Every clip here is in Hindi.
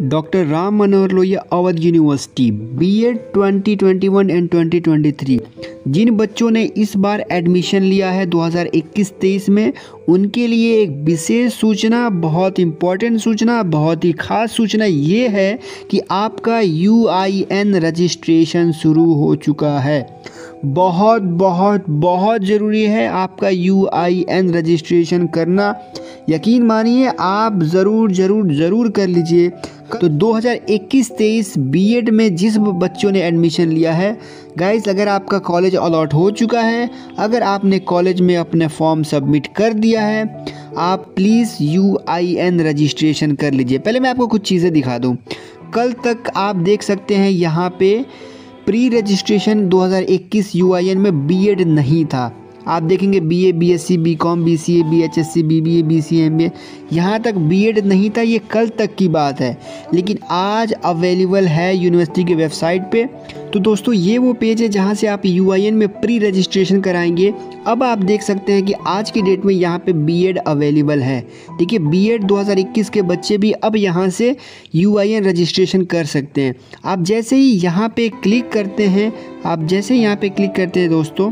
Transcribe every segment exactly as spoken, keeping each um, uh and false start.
Doctor Ram Manohar Lohia Awadh university BEd twenty twenty one and twenty twenty three जिन बच्चों ने इस बार एडमिशन लिया है दो हज़ार इक्कीस तेईस में, उनके लिए एक विशेष सूचना, बहुत इम्पॉर्टेंट सूचना, बहुत ही खास सूचना ये है कि आपका यू आई एन रजिस्ट्रेशन शुरू हो चुका है। बहुत बहुत बहुत ज़रूरी है आपका यू आई एन रजिस्ट्रेशन करना। यकीन मानिए आप ज़रूर ज़रूर ज़रूर कर लीजिए। तो दो हज़ार इक्कीस तेईस बीएड में जिस बच्चों ने एडमिशन लिया है गाइस, अगर आपका कॉलेज अलॉट हो चुका है, अगर आपने कॉलेज में अपने फॉर्म सबमिट कर दिया है, आप please U I N registration कर लीजिए। पहले मैं आपको कुछ चीज़ें दिखा दूँ। कल तक आप देख सकते हैं यहाँ पे प्री रजिस्ट्रेशन दो हज़ार इक्कीस यू आई एन में बीएड नहीं था। आप देखेंगे बीए, बीएससी, बीकॉम, बीसीए, बीएचएससी, बीबीए, बीसीए, एमबीए, यहाँ तक बीएड नहीं था। ये कल तक की बात है, लेकिन आज अवेलेबल है यूनिवर्सिटी की वेबसाइट पे। तो दोस्तों ये वो पेज है जहाँ से आप यू आई एन में प्री रजिस्ट्रेशन कराएंगे। अब आप देख सकते हैं कि आज की डेट में यहाँ पे बीएड अवेलेबल है। देखिए बीएड दो हज़ार इक्कीस के बच्चे भी अब यहाँ से यू आई एन रजिस्ट्रेशन कर सकते हैं। आप जैसे ही यहाँ पे क्लिक करते हैं आप जैसे ही यहाँ पे क्लिक करते हैं दोस्तों,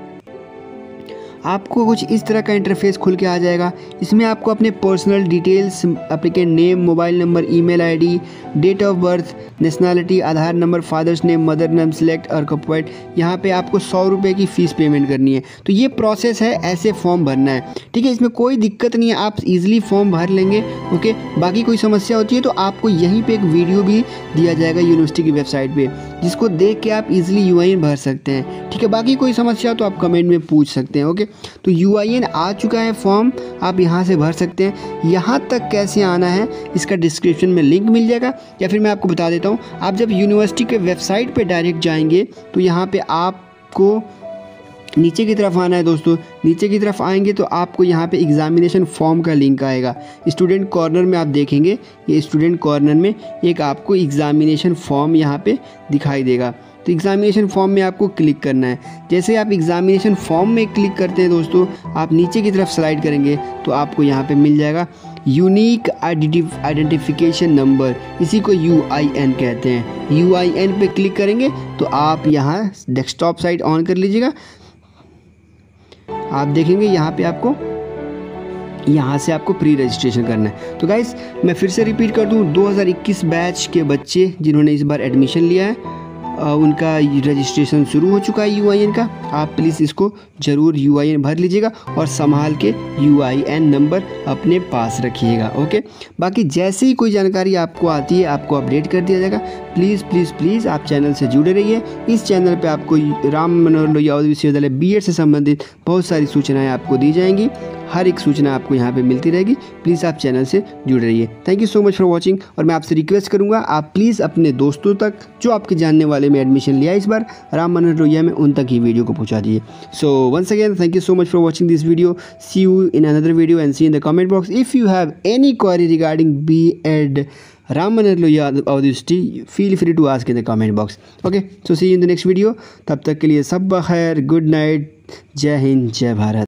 आपको कुछ इस तरह का इंटरफेस खुल के आ जाएगा। इसमें आपको अपने personal details, applicant name, mobile number, email ID, date of birth, nationality, Aadhaar number, father's name, mother name select और कपवर्ड, यहाँ पे आपको सौ रुपये की फ़ीस पेमेंट करनी है। तो ये प्रोसेस है, ऐसे फॉर्म भरना है, ठीक है। इसमें कोई दिक्कत नहीं है, आप इजीली फॉर्म भर लेंगे। ओके, बाकी कोई समस्या होती है तो आपको यहीं पे एक वीडियो भी दिया जाएगा यूनिवर्सिटी की वेबसाइट पे, जिसको देख के आप इजीली यू आई एन भर सकते हैं, ठीक है। बाकी कोई समस्या तो आप कमेंट में पूछ सकते हैं। ओके, तो यू आई एन आ चुका है, फॉर्म आप यहाँ से भर सकते हैं। यहाँ तक कैसे आना है इसका डिस्क्रिप्शन में लिंक मिल जाएगा, या फिर मैं आपको बता देता हूँ। आप जब यूनिवर्सिटी के वेबसाइट पे डायरेक्ट जाएंगे तो यहाँ पे आपको नीचे की तरफ आना है दोस्तों। नीचे की तरफ आएंगे तो आपको यहाँ पे एग्जामिनेशन फॉर्म का लिंक आएगा। स्टूडेंट कॉर्नर में आप देखेंगे, ये स्टूडेंट कॉर्नर में एक आपको एग्जामिनेशन फॉर्म यहाँ पे दिखाई देगा। तो एग्जामिनेशन फॉर्म में आपको क्लिक करना है। जैसे आप एग्जामिनेशन फॉर्म में क्लिक करते हैं दोस्तों, आप नीचे की तरफ स्लाइड करेंगे तो आपको यहाँ पे मिल जाएगा यूनिक आइडेंटिफिकेशन नंबर, इसी को यू आई एन कहते हैं। यू आई एन पे क्लिक करेंगे तो आप यहाँ डेस्कटॉप साइट ऑन कर लीजिएगा। आप देखेंगे यहाँ पे आपको यहाँ से आपको प्री रजिस्ट्रेशन करना है। तो गाइस मैं फिर से रिपीट कर दूँ, दो हज़ार इक्कीस बैच के बच्चे जिन्होंने इस बार एडमिशन लिया है, उनका रजिस्ट्रेशन शुरू हो चुका है यू आई एन का। आप प्लीज़ इसको ज़रूर यू आई एन भर लीजिएगा और संभाल के यू आई एन नंबर अपने पास रखिएगा। ओके, बाकी जैसे ही कोई जानकारी आपको आती है आपको अपडेट कर दिया जाएगा। प्लीज़ प्लीज़ प्लीज़ आप चैनल से जुड़े रहिए। इस चैनल पे आपको राम मनोहर लोहिया अवध विश्वविद्यालय बीएड से संबंधित बहुत सारी सूचनाएँ आपको दी जाएंगी। हर एक सूचना आपको यहाँ पे मिलती रहेगी। प्लीज़ आप चैनल से जुड़े रहिए। Thank you so much for watching. और मैं आपसे रिक्वेस्ट करूँगा आप प्लीज़ अपने दोस्तों तक जो आपके जानने वाले में एडमिशन लिया इस बार राम मनोहर लोहिया में, उन तक ही वीडियो को पहुँचा दीजिए। So once again thank you so much for watching this video. See you in another video and see in the comment box if you have any query regarding B Ed Ram Manohar Lohia Awadh University, feel free to ask in the comment box. Okay, so see you in the next video. तब तक के लिए सब खैर, गुड नाइट, जय हिंद, जय भारत।